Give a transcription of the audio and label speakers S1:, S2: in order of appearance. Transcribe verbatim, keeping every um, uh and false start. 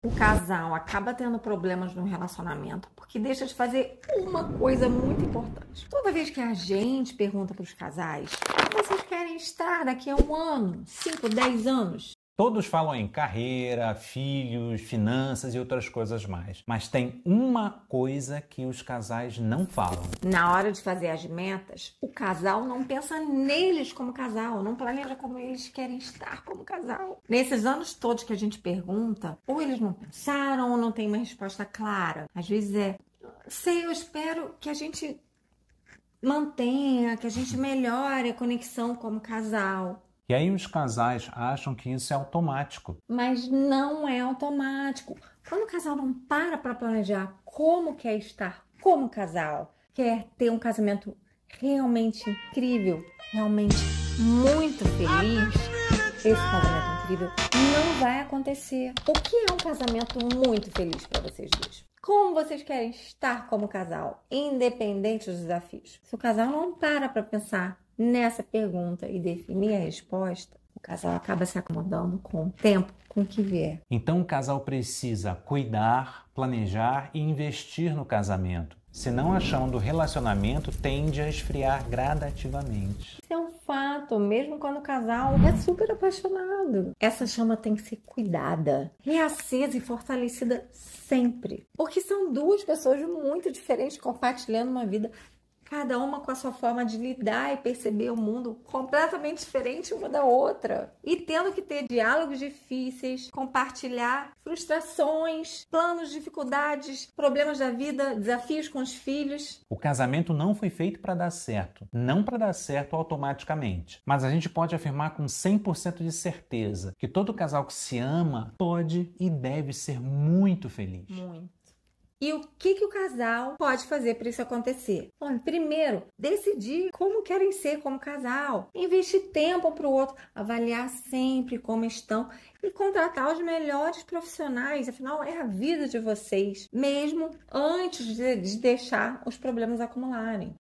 S1: o casal acaba tendo problemas no relacionamento porque deixa de fazer uma coisa muito importante. Toda vez que a gente pergunta para os casais, como vocês querem estar daqui a um ano, cinco, dez anos?
S2: Todos falam em carreira, filhos, finanças e outras coisas mais. Mas tem uma coisa que os casais não falam.
S1: Na hora de fazer as metas, o casal não pensa neles como casal, não planeja como eles querem estar como casal. Nesses anos todos que a gente pergunta, ou eles não pensaram ou não tem uma resposta clara. Às vezes é, sei, eu espero que a gente mantenha, que a gente melhore a conexão como casal.
S2: E aí os casais acham que isso é automático.
S1: Mas não é automático. Quando o casal não para para planejar como quer estar como casal, quer ter um casamento realmente incrível, realmente muito feliz, esse casamento incrível não vai acontecer. O que é um casamento muito feliz para vocês dois? Como vocês querem estar como casal, independente dos desafios? Se o casal não para para pensar nessa pergunta e definir a resposta, o casal acaba se acomodando com o tempo, com o que vier.
S2: Então o casal precisa cuidar, planejar e investir no casamento. Senão a chama do relacionamento tende a esfriar gradativamente.
S1: Isso é um fato, mesmo quando o casal é super apaixonado. Essa chama tem que ser cuidada, reacesa e fortalecida sempre. Porque são duas pessoas muito diferentes compartilhando uma vida, cada uma com a sua forma de lidar e perceber o mundo completamente diferente uma da outra. E tendo que ter diálogos difíceis, compartilhar frustrações, planos, dificuldades, problemas da vida, desafios com os filhos.
S2: O casamento não foi feito para dar certo, não para dar certo automaticamente. Mas a gente pode afirmar com cem por cento de certeza que todo casal que se ama pode e deve ser muito feliz.
S1: Muito. E o que, que o casal pode fazer para isso acontecer? Bom, primeiro, decidir como querem ser como casal. Investir tempo para o outro, avaliar sempre como estão e contratar os melhores profissionais. Afinal, é a vida de vocês, mesmo antes de, de deixar os problemas acumularem.